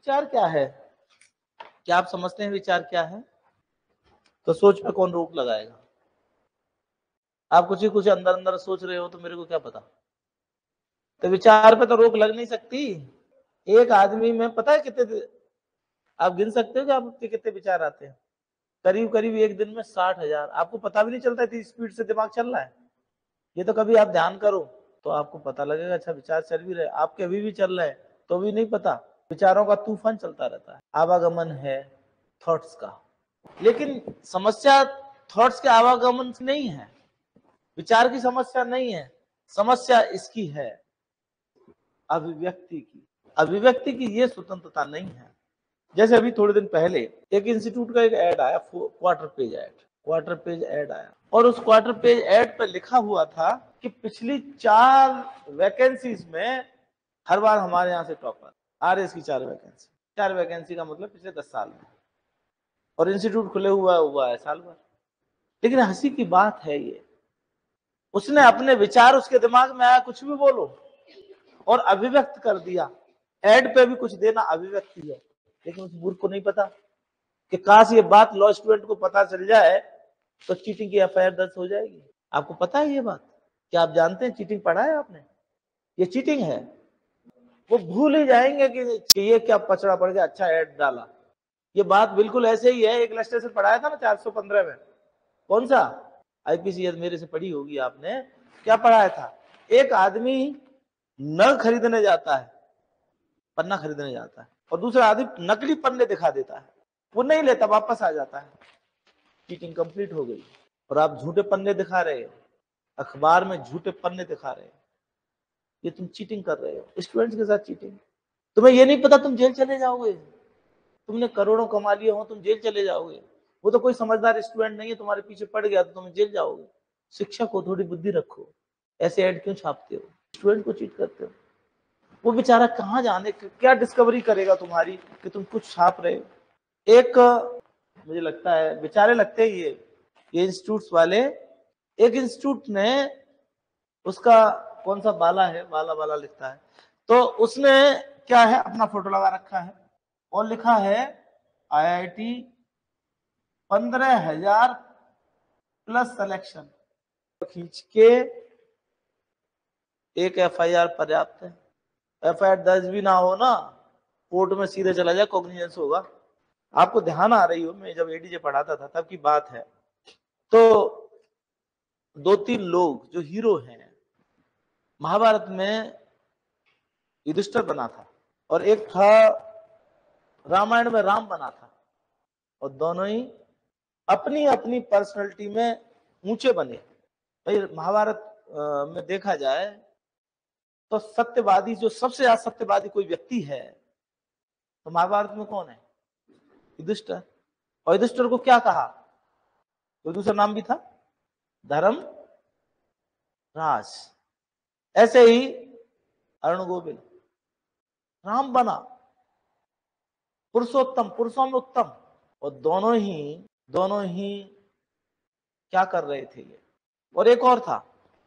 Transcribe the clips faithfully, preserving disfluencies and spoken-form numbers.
विचार क्या है? क्या आप समझते हैं विचार क्या है? तो सोच पे कौन रोक लगाएगा? आप कुछ ही कुछ अंदर अंदर सोच रहे हो तो मेरे को क्या पता। तो विचार पे तो रोक लग नहीं सकती। एक आदमी में पता है कितने, आप गिन सकते हो कि आपके कितने विचार आते हैं? करीब करीब एक दिन में साठ हजार। आपको पता भी नहीं चलता इतनी स्पीड से दिमाग चल रहा है। ये तो कभी आप ध्यान करो तो आपको पता लगेगा, अच्छा विचार चल भी रहे, आपके अभी भी चल रहे हैं तो भी नहीं पता। विचारों का तूफान चलता रहता है, आवागमन है थॉट्स का। लेकिन समस्या थॉट्स के आवागमन से नहीं है, विचार की समस्या नहीं है, समस्या इसकी है अभिव्यक्ति की। अभिव्यक्ति की ये स्वतंत्रता नहीं है। जैसे अभी थोड़े दिन पहले एक इंस्टीट्यूट का एक ऐड आया, quarter page ad, quarter page ad आया, और उस क्वार्टर पेज ऐड पर लिखा हुआ था कि पिछली चार वैकेंसीज में हर बार हमारे यहाँ से टॉपर आ रहे, इसकी चार वैकेंसी। चार वैकेंसी का मतलब पिछले दस साल में, और इंस्टीट्यूट खुले हुआ हुआ है साल भर। लेकिन हंसी की बात है ये, उसने अपने विचार, उसके दिमाग में आया कुछ भी बोलो और अभिव्यक्त कर दिया। ऐड पे भी कुछ देना अभिव्यक्ति है, लेकिन उस मूर्ख को नहीं पता कि काश ये बात लॉ स्टूडेंट को पता चल जाए तो चीटिंग की एफ आई आर दर्ज हो जाएगी। आपको पता है ये बात? क्या आप जानते हैं चीटिंग पढ़ा है आपने? ये चीटिंग है। वो भूल ही जाएंगे कि ये क्या पचड़ा पड़ गया, अच्छा ऐड डाला। ये बात बिल्कुल ऐसे ही है। एक इलस्ट्रेशन पढ़ाया था ना चार सौ पंद्रह में, कौन सा? आईपीसीएस मेरे से पढ़ी होगी आपने। क्या पढ़ाया था? एक आदमी नग खरीदने जाता है, पन्ना खरीदने जाता है, और दूसरा आदमी नकली पन्ने दिखा देता है, वो नहीं लेता, वापस आ जाता है। चीटिंग कंप्लीट हो गई। और आप झूठे पन्ने दिखा रहे हो, अखबार में झूठे पन्ने दिखा रहे हो, ये तुम चीटिंग कर रहे हो। स्टूडेंट्स के साथ चीटिंग। तुम्हें ये नहीं पता तुम जेल चले जाओगे, तुमने करोड़ों कमा लिए हो तुम जेल चले जाओगे। वो तो कोई समझदार स्टूडेंट नहीं है, तुम्हारे पीछे पड़ गया तो तुम जेल जाओगे। शिक्षक को थोड़ी बुद्धि रखो, ऐसे ऐड क्यों छापते हो? स्टूडेंट को चीट करते हो। वो बेचारा कहाँ जाने, क्या डिस्कवरी करेगा तुम्हारी कि तुम कुछ छाप रहे हो। एक मुझे लगता है बेचारे लगते ही ये ये इंस्टीट्यूट्स वाले, एक इंस्टीट्यूट ने उसका कौन सा बाला है, बाला बाला लिखता है, तो उसने क्या है अपना फोटो लगा रखा है और लिखा है आईआईटी पंद्रह हजार प्लस सिलेक्शन। खींच के एक एफ आई आर पर्याप्त है। एफ आई आर दर्ज भी ना हो ना, कोर्ट में सीधे चला जाए, कॉग्निजेंस होगा। आपको ध्यान आ रही हो, मैं जब एडीजे पढ़ाता था तब की बात है। तो दो तीन लोग जो हीरो हैं, महाभारत में युधिष्ठिर बना था और एक था रामायण में राम बना था, और दोनों ही अपनी अपनी पर्सनैलिटी में ऊंचे बने। भाई महाभारत में देखा जाए तो सत्यवादी, जो सबसे ज्यादा सत्यवादी कोई व्यक्ति है तो महाभारत में कौन है? युधिष्ठिर। और युधिष्ठिर को क्या कहा? कोई दूसरा नाम भी था, धर्म राज। ऐसे ही अरुण गोविल राम बना, पुरुषोत्तम, पुरुषों में उत्तम। और दोनों ही दोनों ही क्या कर रहे थे ये? और एक और था,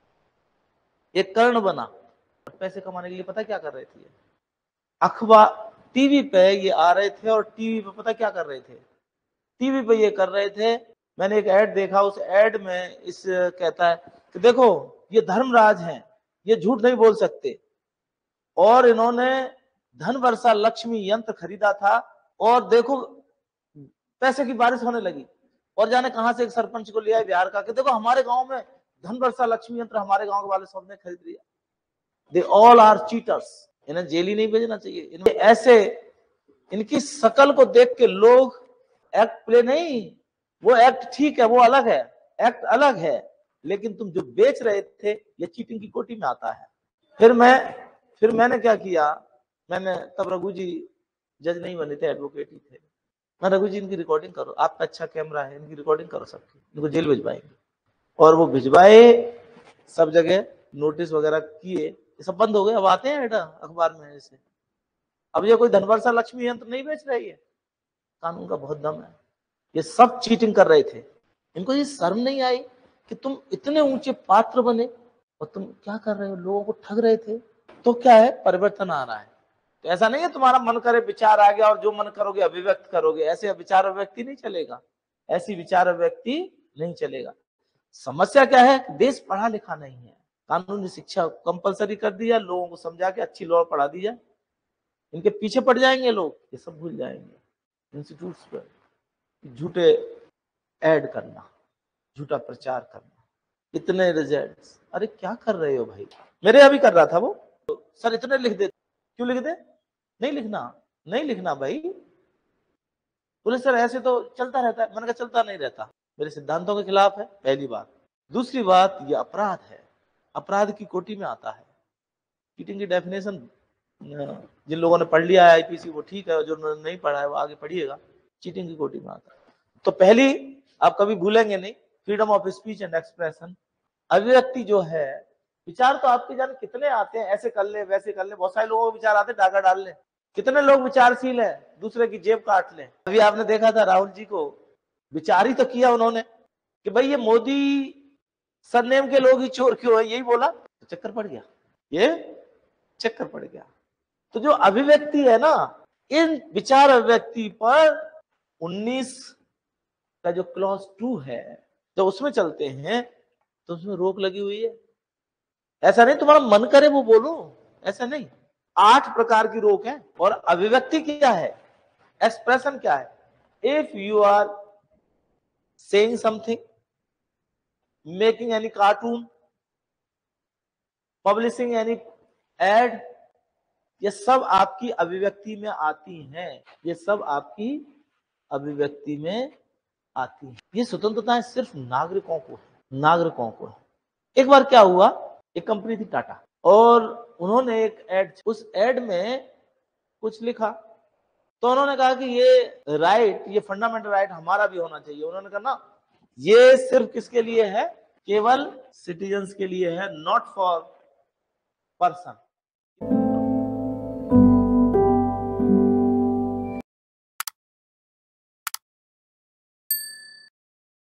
एक कर्ण बना, पैसे कमाने के लिए पता क्या कर रहे थे? अखबार टीवी पे ये आ रहे थे, और टीवी पे पता क्या कर रहे थे? टीवी पे ये कर रहे थे। मैंने एक ऐड देखा, उस ऐड में इस कहता है कि देखो ये धर्मराज हैं, ये झूठ नहीं बोल सकते, और इन्होंने धन वर्षा लक्ष्मी यंत्र खरीदा था, और देखो पैसे की बारिश होने लगी। और जाने कहां से एक सरपंच को लिया बिहार का कि देखो हमारे गांव में धन वर्षा लक्ष्मी यंत्र हमारे गांव के वाले सबने खरीद लिया। They all are cheaters. इन्हें जेल ही नहीं भेजना चाहिए। इन्हें ऐसे, इनकी शकल को देख के लोग एक्ट प्ले नहीं, वो एक्ट ठीक है, वो अलग है, एक्ट अलग है, लेकिन तुम जो बेच रहे थे ये चीटिंग की कोटि में आता है। फिर मैं फिर मैंने क्या किया, मैंने तब रघु जी जज नहीं बने थे, एडवोकेट ही थे। मैं रघु जी इनकी रिकॉर्डिंग करो, आपका अच्छा कैमरा है, इनकी रिकॉर्डिंग करो सबकी, इनको जेल भिजवाएंगे। और वो भिजवाए, सब जगह नोटिस वगैरह किए, ये सब बंद हो गए। अब आते हैं बेटा अखबार में ऐसे। अब ये कोई धनवर्षा लक्ष्मी यंत्र नहीं बेच रही है, कानून का बहुत दम है। ये सब चीटिंग कर रहे थे। इनको ये शर्म नहीं आई कि तुम इतने ऊंचे पात्र बने और तुम क्या कर रहे हो, लोगों को ठग रहे थे। तो क्या है, परिवर्तन आ रहा है। तो ऐसा नहीं है तुम्हारा मन करे विचार आ गया और जो मन करोगे अभिव्यक्त करोगे, ऐसे विचार अभिव्यक्ति नहीं चलेगा, ऐसी विचार अभिव्यक्ति नहीं चलेगा। समस्या क्या है? देश पढ़ा लिखा नहीं है, कानूनी शिक्षा कंपलसरी कर दिया, लोगों को समझा के अच्छी लॉ पढ़ा दी जाए, इनके पीछे पड़ जाएंगे लोग, ये सब भूल जाएंगे। इंस्टीट्यूट्स पर झूठे ऐड करना, झूठा प्रचार करना, इतने रिजल्ट्स, अरे क्या कर रहे हो भाई? मेरे अभी कर रहा था वो, तो सर इतने लिख दे, क्यों लिख दे? नहीं लिखना, नहीं लिखना भाई। बोले सर ऐसे तो चलता रहता है। मैंने कहा चलता नहीं रहता, मेरे सिद्धांतों के खिलाफ है, पहली बात। दूसरी बात, ये अपराध है, अपराध की कोटि में आता है। चीटिंग की डेफिनेशन जिन लोगों ने पढ़ लिया है आईपीसी वो ठीक है, जो नहीं पढ़ा है वो आगे पढ़िएगा, चीटिंग की कोटि में आता है। तो पहली आप कभी भूलेंगे नहीं, freedom of speech and expression, अभिव्यक्ति जो है, विचार तो आपके जान कितने आते हैं, ऐसे कर ले वैसे कर ले, बहुत सारे लोगों के विचार आते हैं डाका डाल ले। कितने लोग विचारशील हैं, दूसरे की जेब काट ले। अभी आपने देखा था राहुल जी को, विचार ही तो किया उन्होंने कि भाई ये मोदी सरनेम के लोग ही चोर क्यों है, यही बोला, तो चक्कर पड़ गया, ये चक्कर पड़ गया। तो जो अभिव्यक्ति है ना, इन विचार अभिव्यक्ति पर उन्नीस का जो क्लॉज टू है, जब उसमें चलते हैं तो उसमें रोक लगी हुई है। ऐसा नहीं तुम्हारा मन करे वो बोलो, ऐसा नहीं, आठ प्रकार की रोक है। और अभिव्यक्ति क्या है, एक्सप्रेशन क्या है? If you are saying something, making any cartoon, publishing any ad, ये सब आपकी अभिव्यक्ति में आती हैं, ये सब आपकी अभिव्यक्ति में आती है। ये स्वतंत्रताएं सिर्फ नागरिकों को है, नागरिकों को है। एक बार क्या हुआ, एक कंपनी थी टाटा, और उन्होंने एक एड, उस एड में कुछ लिखा, तो उन्होंने कहा कि ये राइट, ये फंडामेंटल राइट हमारा भी होना चाहिए। उन्होंने कहा ना, ये सिर्फ किसके लिए है? केवल सिटीजन्स के लिए है, नॉट फॉर पर्सन।